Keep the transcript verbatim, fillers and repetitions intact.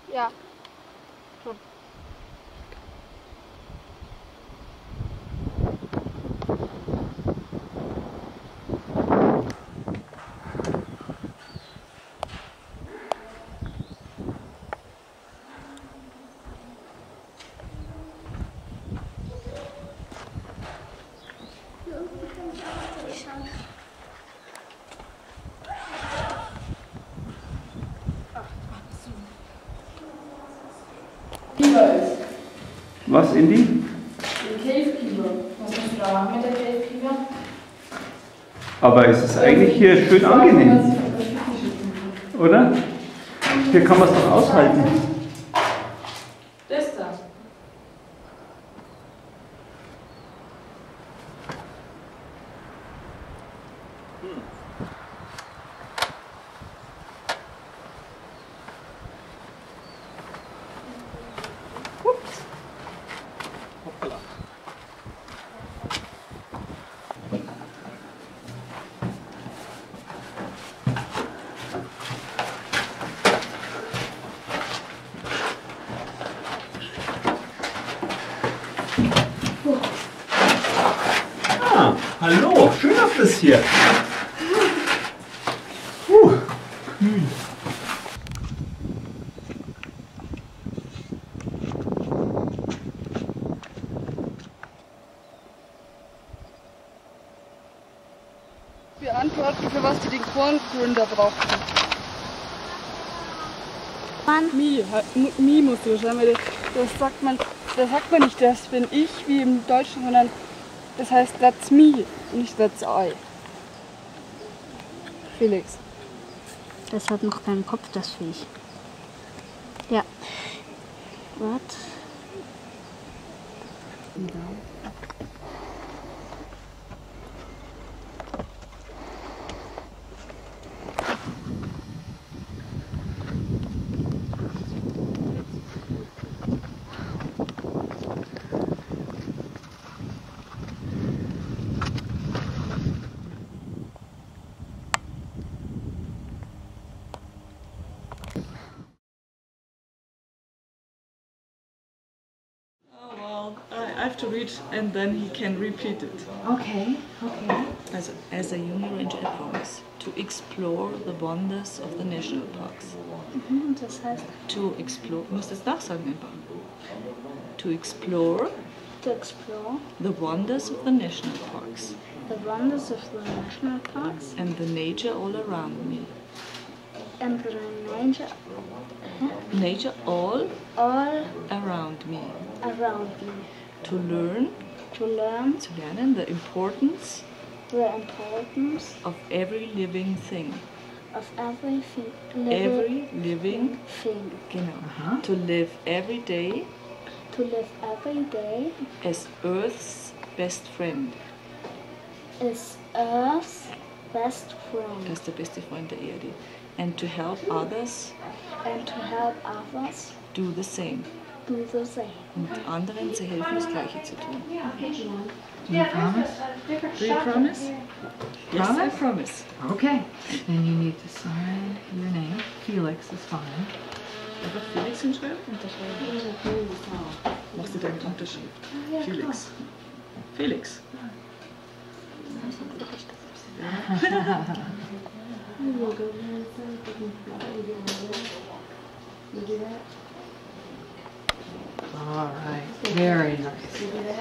Ja. Schon. Was, Indy? Den Cave Keeper. Was musst du da machen mit der Cave Keeper? Aber es ist eigentlich hier schön angenehm, oder? Hier kann man es doch aushalten. Das da. Ah, hallo, schön auf das hier. Uh, kühl. Beantworten, für was die den Korngründer brauchten. Mann. Mi, Mi musst du sagen, weil das sagt man, das sagt man nicht, das bin ich wie im Deutschen, sondern das heißt that's me, nicht that's I. Felix. Das hat noch keinen Kopf, das Viech. Ja. Was? I have to read and then he can repeat it. Okay, okay. Also, as a Uni Ranger, I promise to explore the wonders of the national parks. Mhm, das heißt, To explore, du musst es nachsagen einfach. To explore to explore the wonders of the national parks the wonders of the national parks and the nature all around me. and the nature Nature all all around me. around me. To learn, To learn zu lernen, the importance the importance of every living thing. of every thi- Every living living, thing. genau. To live every day To live every day as Earth's best friend. is Earth's best friend, Er ist der beste Freund der Erde. And to help others and to help others do the same. do the same. Und anderen zu helfen, das Gleiche zu tun. Do you promise? Do you promise? Yes, I Promise? promise. Okay. Then you need to sign your name. Felix is fine. Einfach Felix hinschreiben? Machst du deine Unterschrift? Felix. Felix. All right. Very nice.